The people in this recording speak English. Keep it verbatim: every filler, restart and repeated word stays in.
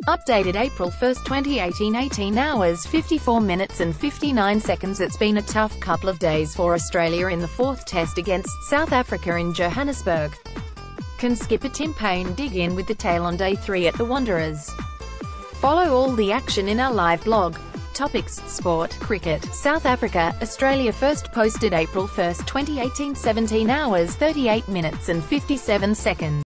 Updated April first twenty eighteen, eighteen hours fifty-four minutes and fifty-nine seconds. It's been a tough couple of days for Australia in the fourth test against South Africa in Johannesburg. Can skipper Tim Paine dig in with the tail on day three at the Wanderers? Follow all the action in our live blog. Topics: Sport, Cricket, South Africa, Australia. First posted April first twenty eighteen, seventeen hours thirty-eight minutes and fifty-seven seconds.